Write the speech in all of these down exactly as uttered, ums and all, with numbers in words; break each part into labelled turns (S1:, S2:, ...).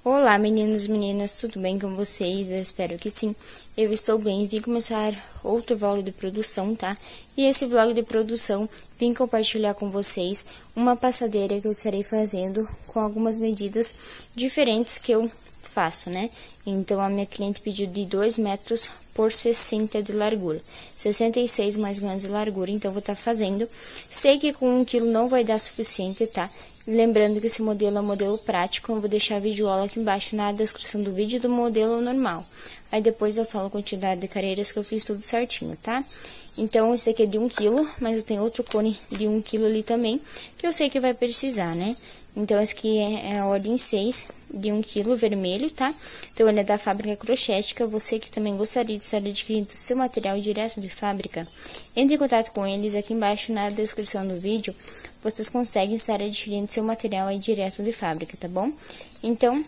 S1: Olá meninos e meninas, tudo bem com vocês? Eu espero que sim. Eu estou bem, vim começar outro vlog de produção, tá? E esse vlog de produção, vim compartilhar com vocês uma passadeira que eu estarei fazendo com algumas medidas diferentes que eu faço, né? Então a minha cliente pediu de dois metros por sessenta de largura, sessenta e seis mais ou menos de largura, então eu vou estar fazendo. Sei que com um quilo não vai dar suficiente, tá? Lembrando que esse modelo é um modelo prático, eu vou deixar a videoaula aqui embaixo na descrição do vídeo do modelo normal. Aí depois eu falo a quantidade de careiras que eu fiz tudo certinho, tá? Então esse aqui é de um quilo, mas eu tenho outro cone de um quilo ali também, que eu sei que vai precisar, né? Então esse aqui é, é a ordem seis de um quilo vermelho, tá? Então ele é da fábrica Crochéstica. Você que também gostaria de estar adquirindo seu material direto de fábrica, entre em contato com eles aqui embaixo na descrição do vídeo. Vocês conseguem estar adquirindo seu material aí direto de fábrica, tá bom? Então,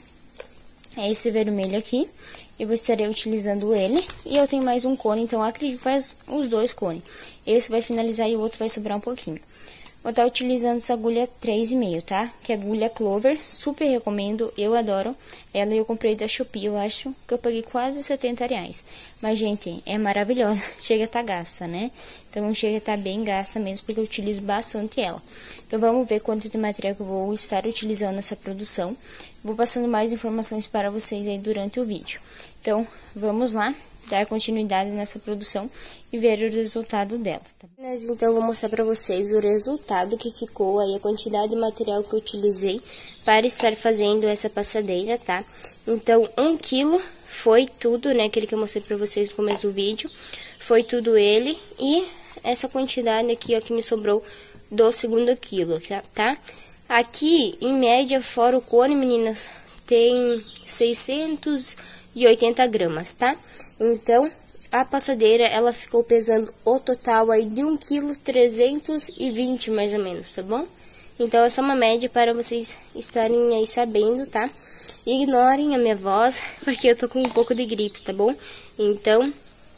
S1: é esse vermelho aqui. Eu vou estarei utilizando ele. E eu tenho mais um cone, então acredito que faz os dois cones. Esse vai finalizar e o outro vai sobrar um pouquinho. Vou estar utilizando essa agulha três e meio, tá? Que é agulha Clover, super recomendo, eu adoro. Ela eu comprei da Shopee, eu acho que eu paguei quase setenta reais. Mas, gente, é maravilhosa, chega a estar gasta, né? Então, chega a estar bem gasta mesmo, porque eu utilizo bastante ela. Então, vamos ver quanto de material que eu vou estar utilizando nessa produção. Vou passando mais informações para vocês aí durante o vídeo. Então, vamos lá, dar continuidade nessa produção e ver o resultado dela, tá? Mas então eu vou mostrar para vocês o resultado que ficou aí, a quantidade de material que eu utilizei para estar fazendo essa passadeira, tá? Então, um quilo foi tudo, né, aquele que eu mostrei para vocês no começo do vídeo, foi tudo ele, e essa quantidade aqui, ó, que me sobrou do segundo quilo, tá? Aqui, em média, fora o cone, meninas, tem seiscentos e oitenta gramas, tá? Então, a passadeira, ela ficou pesando o total aí de um quilo trezentos e vinte, mais ou menos, tá bom? Então, essa é uma média para vocês estarem aí sabendo, tá? Ignorem a minha voz, porque eu tô com um pouco de gripe, tá bom? Então,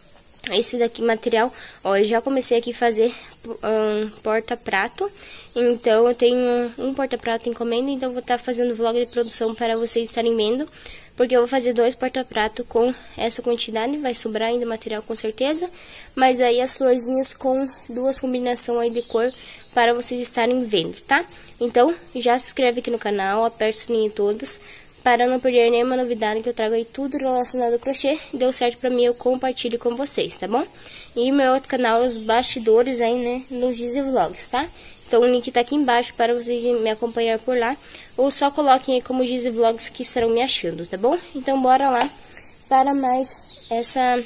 S1: esse daqui material, ó, eu já comecei aqui a fazer um porta-prato. Então, eu tenho um porta-prato encomenda, então eu vou estar fazendo vlog de produção para vocês estarem vendo. Porque eu vou fazer dois porta-prato com essa quantidade, vai sobrar ainda material com certeza. Mas aí as florzinhas com duas combinações aí de cor para vocês estarem vendo, tá? Então, já se inscreve aqui no canal, aperta o sininho todas, para não perder nenhuma novidade que eu trago aí tudo relacionado ao crochê. Deu certo pra mim, eu compartilho com vocês, tá bom? E meu outro canal é os bastidores aí, né, nos Gizi Vlogs, tá? Então o link tá aqui embaixo para vocês me acompanhar por lá. Ou só coloquem aí como Gizi Vlogs que estarão me achando, tá bom? Então bora lá para mais essa...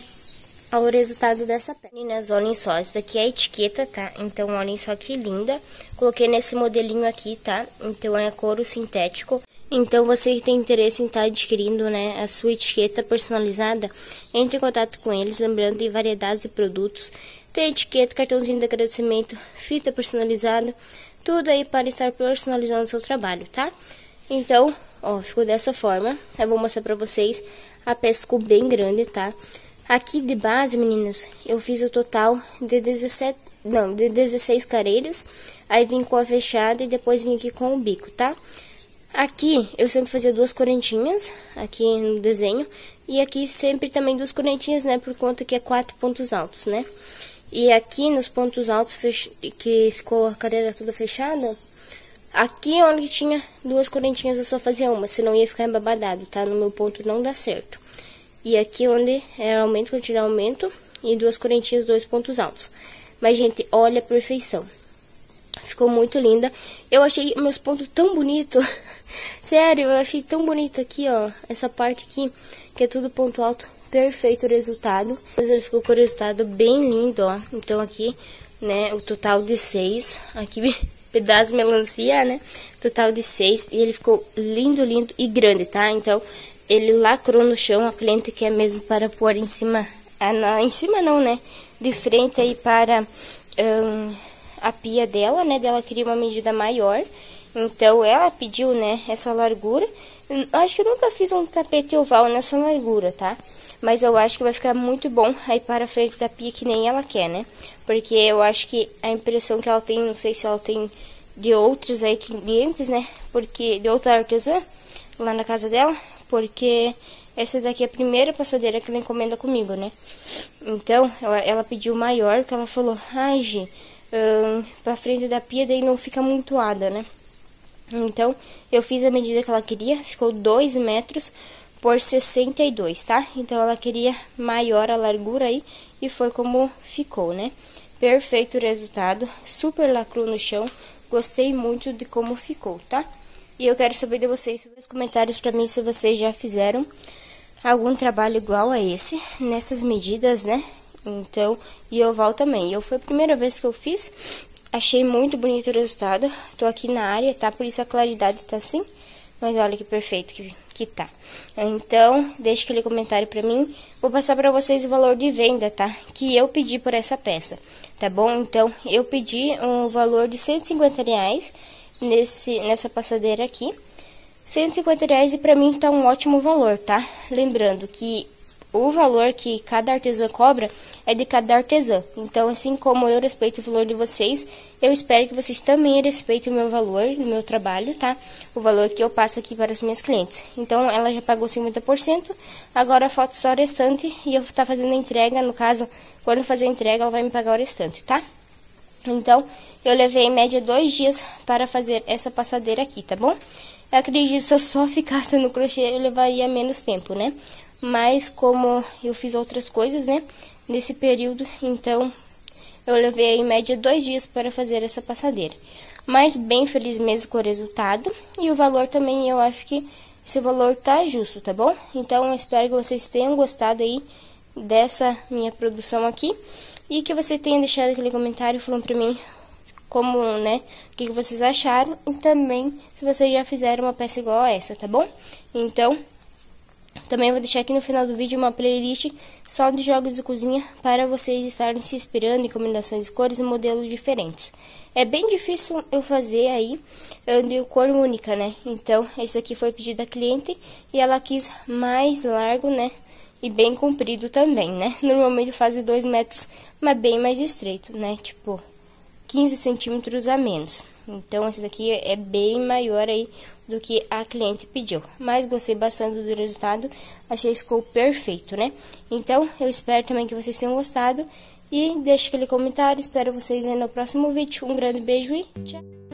S1: o resultado dessa peça. Meninas, olhem só, essa daqui é a etiqueta, tá? Então olhem só que linda. Coloquei nesse modelinho aqui, tá? Então é couro sintético. Então você que tem interesse em estar adquirindo, né, a sua etiqueta personalizada, entre em contato com eles, lembrando de variedades de produtos. Tem etiqueta, cartãozinho de agradecimento, fita personalizada, tudo aí para estar personalizando o seu trabalho, tá? Então, ó, ficou dessa forma. Eu vou mostrar pra vocês, a peça ficou bem grande, tá? Aqui de base, meninas, eu fiz o total de dezessete, não, de dezesseis careiras, aí vim com a fechada e depois vim aqui com o bico, tá? Aqui eu sempre fazia duas correntinhas, aqui no desenho, e aqui sempre também duas correntinhas, né, por conta que é quatro pontos altos, né? E aqui nos pontos altos, que ficou a careira toda fechada, aqui onde tinha duas correntinhas eu só fazia uma, senão ia ficar embabadado, tá? No meu ponto não dá certo. E aqui onde é aumento, quando tirar aumento, e duas correntinhas, dois pontos altos. Mas, gente, olha a perfeição. Ficou muito linda. Eu achei meus pontos tão bonitos. Sério, eu achei tão bonito aqui, ó. Essa parte aqui, que é tudo ponto alto. Perfeito o resultado. Mas ele ficou com o resultado bem lindo, ó. Então aqui, né, o total de seis. Aqui, pedaço de melancia, né? Total de seis. E ele ficou lindo, lindo e grande, tá? Então, ele lacrou no chão. A cliente quer mesmo para pôr em cima... Ah, não, em cima não, né? De frente aí para... Um, a pia dela, né, dela queria uma medida maior, então ela pediu, né, essa largura. Eu acho que eu nunca fiz um tapete oval nessa largura, tá? Mas eu acho que vai ficar muito bom aí para frente da pia, que nem ela quer, né? Porque eu acho que a impressão que ela tem, não sei se ela tem de outros aí clientes, né? Porque de outra artesã lá na casa dela, Porque essa daqui é a primeira passadeira que ela encomenda comigo, né? Então, ela, ela pediu maior, que ela falou, ai, Gi, hum, pra frente da pia daí não fica amontoada, né? Então, eu fiz a medida que ela queria, ficou dois metros por sessenta e dois, tá? Então, ela queria maior a largura aí, e foi como ficou, né? Perfeito o resultado, super lacrou no chão, gostei muito de como ficou, tá? E eu quero saber de vocês, nos comentários pra mim, se vocês já fizeram algum trabalho igual a esse, nessas medidas, né? Então, e oval também. Eu foi a primeira vez que eu fiz, achei muito bonito o resultado. Tô aqui na área, tá? Por isso a claridade tá assim. Mas olha que perfeito que, que tá. Então, deixa aquele comentário pra mim. Vou passar pra vocês o valor de venda, tá? Que eu pedi por essa peça, tá bom? Então, eu pedi um valor de cento e cinquenta reais nesse, nessa passadeira aqui. cento e cinquenta reais e pra mim tá um ótimo valor, tá? Lembrando que o valor que cada artesã cobra é de cada artesã. Então, assim como eu respeito o valor de vocês, eu espero que vocês também respeitem o meu valor, o meu trabalho, tá? O valor que eu passo aqui para as minhas clientes. Então, ela já pagou cinquenta por cento, agora falta só o restante e eu tá fazendo a entrega. No caso, quando eu fazer a entrega, ela vai me pagar o restante, tá? Então, eu levei em média dois dias para fazer essa passadeira aqui, tá bom? Eu acredito que se eu só ficasse no crochê, eu levaria menos tempo, né? Mas como eu fiz outras coisas, né, nesse período, então eu levei em média dois dias para fazer essa passadeira. Mas bem feliz mesmo com o resultado. E o valor também, eu acho que esse valor tá justo, tá bom? Então eu espero que vocês tenham gostado aí dessa minha produção aqui. E que você tenha deixado aquele comentário falando pra mim como, né, o que, que vocês acharam. E também se vocês já fizeram uma peça igual a essa, tá bom? Então, também vou deixar aqui no final do vídeo uma playlist só de jogos de cozinha para vocês estarem se inspirando em combinações de cores e modelos diferentes. É bem difícil eu fazer aí de cor única, né? Então, esse aqui foi pedido da cliente e ela quis mais largo, né? E bem comprido também, né? Normalmente faz dois metros, mas bem mais estreito, né? Tipo, quinze centímetros a menos. Então, esse daqui é bem maior aí do que a cliente pediu. Mas gostei bastante do resultado, achei que ficou perfeito, né? Então, eu espero também que vocês tenham gostado. E deixe aquele comentário, espero vocês aí no próximo vídeo. Um grande beijo e tchau!